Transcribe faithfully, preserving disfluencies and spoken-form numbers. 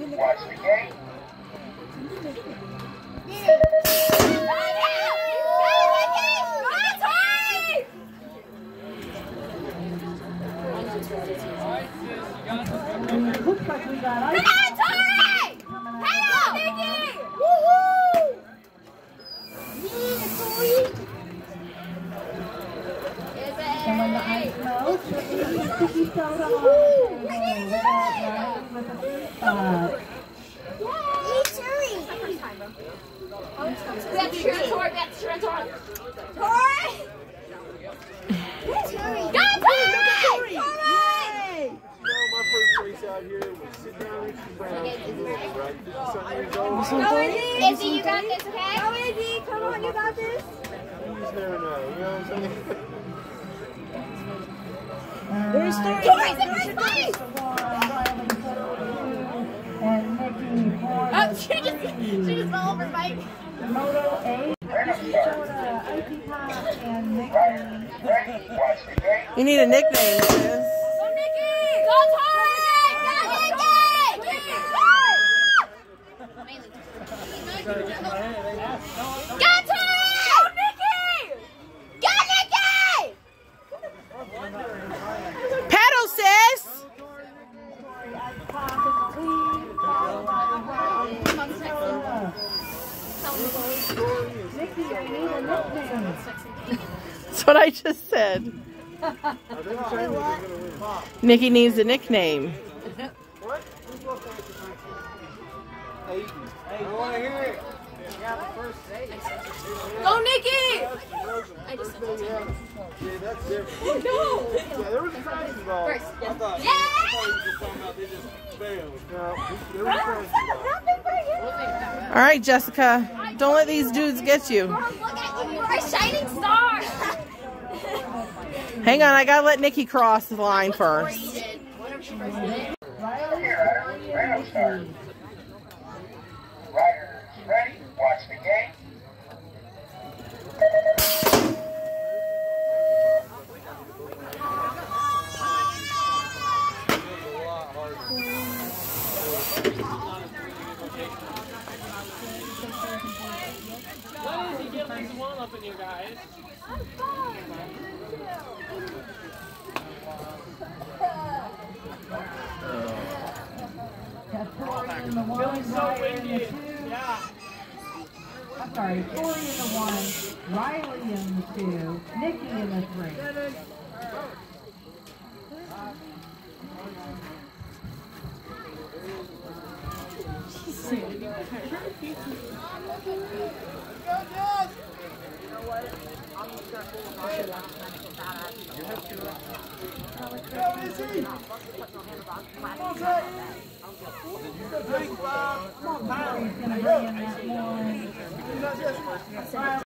watch the gate. Looks like we got ice. Come on, Tori! Hang on, Nykki! Woohoo! And when the ice melts, we need sticky soda on the table. With a fruit spot. That's true, Tori. That's true, Tori. Tori! Go, Tori! Tori! My first race out here was sit down Richie Brown. Right? fifty-seven years old. Go, Izzy! Izzy, you got this, okay? Go, Izzy! Come on, you got this! You just never know, you know what I'm saying? There's Tori's in first place! And Nykki for Oh, she just, she just fell over, Mike. Moto eight, soda, icy pop, and Nykki. Watch the gate. You need a nickname, sis. Go, Nykki! Go, Tori! Go, Nykki! Go, Tori! Go, Nykki! Go, Nykki! Pedal, sis! That's what I just said. Nykki needs a nickname. What? I want to hear it. Go, Nykki! I just said that. Yeah, that's different. No! Yeah, there was a crash involved. First, I thought, yeah. I thought you were just talking about they just failed. No, there was a crash involved. All right, Jessica. Don't let these dudes get you. Look at you. You're a shining star! Hang on, I gotta let Nykki cross the line first. Whatever she first did. Riders ready, watch the gate. What is he getting this one up in here, guys? Got Tori in the one, Riley in the two. Yeah. I'm sorry, Tori in the one, Riley in the two, Nykki in the three. Riley's gonna be in that one.